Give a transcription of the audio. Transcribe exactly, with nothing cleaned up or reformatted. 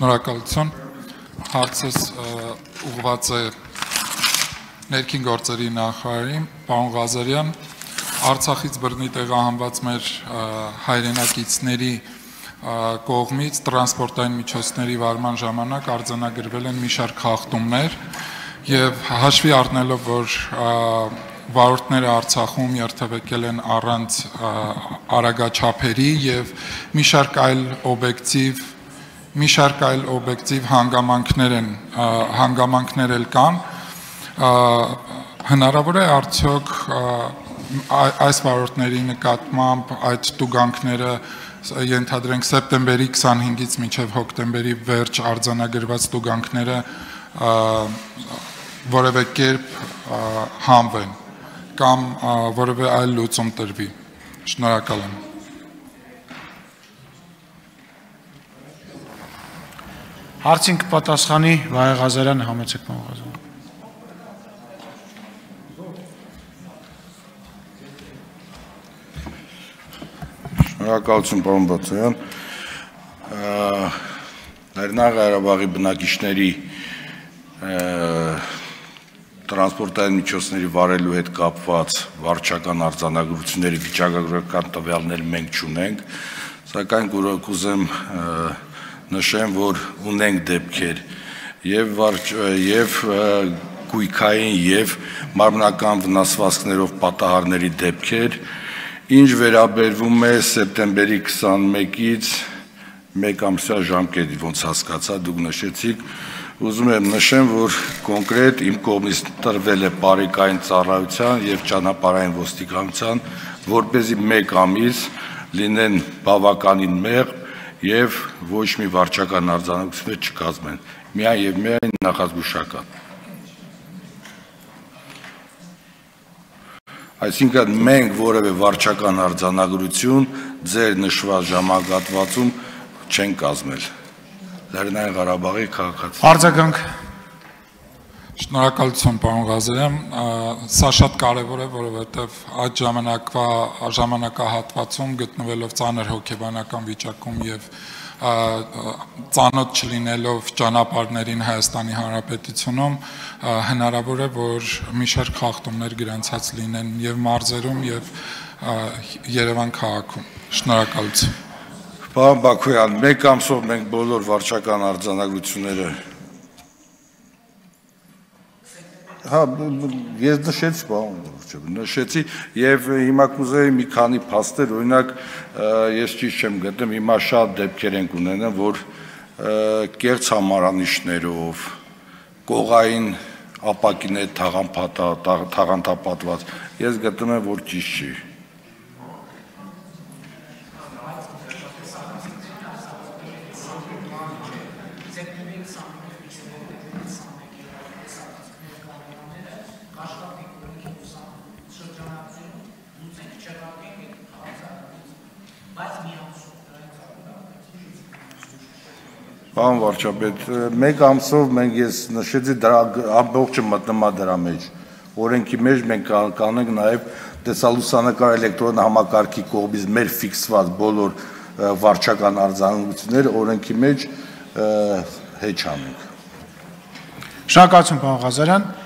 Շնորհակալություն։ Հարցս ուղղված է ներքին գործերի նախարարին, պարոն Ղազարյան, Արցախից բռնի տեղահանված մեր հայրենակիցների կողմից տրանսպորտային միջոցների վարման ժամանակ արձանագրվել են մի շարք խախտումներ եւ հաշվի առնելով, որ վարորդները Արցախում երթևեկել են առանց արագաչափերի եւ մի շարք այլ օբյեկտիվ մի շարք այլ օբյեկտիվ հանգամանքներ են հանգամանքներ էլ կան հնարավոր է արդյոք այս վարորդների նկատմամբ այդ տուգանքները ենթադրենք սեպտեմբերի քսանհինգից մինչև հոկտեմբերի վերջ արձանագրված տուգանքները որևէ կերպ հանվեն կամ որևէ այլ լուծում տրվի։ Շնորհակալ եմ։ Հարցին կպատասխանի Վահե Ղազարյանը, համեցեք պարոն Ղազարյան։ Շնորհակալություն պարոն Բացարյան։ Լեռնային Ղարաբաղի բնակիչների տրանսպորտային միջոցների վարելու հետ կապված վարչական արձանագրությունների վիճակագրական տվյալներ մենք չունենք, սակայն կուզեմ նշեմ, որ ունենք դեպքեր եւ եւ գույքային եւ մարմնական վնասվածքներով պատահարների դեպքեր, ինչ վերաբերվում է սեպտեմբերի քսանմեկից մեկ ամսյա ժամկետի, ոնց հասկացա, դուք նշեցիք, ուզում եմ նշեմ, որ կոնկրետ իմ կողմից տրվել է բարեկային ծառայության եւ ճանապարհային ոստիկանության, որպեսզի մեկ ամիս լինեն բավականին մեղմ եւ ոչ մի վարչական արձանագրություններ չկազմեն, միայն եւ միայն նախազգուշական։ Այսինքն մենք որևէ վարչական արձանագրություն ձեր նշված ժամանակահատվածում չենք կազմել։ Լեռնային Ղարաբաղի քաղաքացի։ Արձագանք։ Շնորհակալություն պարոն Ղազարյան, սա շատ կարևոր է, որովհետև այդ ժամանակվա ժամանակահատվածում գտնվելով ծանր հոգեբանական վիճակում եւ ծանոթ չլինելով ճանապարհներին Հայաստանի Հանրապետությունում հնարավոր է, որ մի շարք խախտումներ գրանցած լինեն եւ մարզերում եւ Երևան քաղաքում։ Շնորհակալություն։ Պարոն Բաքոյան, մեկ ամսով մենք բոլոր վարչական արձանագրությունները Հա, ես նշեցի, պարոն, նշեցի եւ հիմա կուզեի մի քանի փաստեր, օրինակ ես ճիշտ չեմ գտնում, հիմա շատ դեպքեր ենք ունենում, որ կեղծ համարանիշներով, կողային ապակիներ թաղանթապատված, ես գտնում եմ, որ ճիշտ չի։ Պարոն վարչապետ, մեկ ամսով մենք ես նշեցի դրա ամբողջը մտնումա դրա մեջ։ Օրենքի մեջ մենք կանենք նաև տեսալուսանկար էլեկտրոն համակարգի կողմից մեր ֆիքսված բոլոր վարչական արձանագրությունները օրենքի մեջ հեչ անենք։ Շնորհակալություն պարոն Ղազարյան։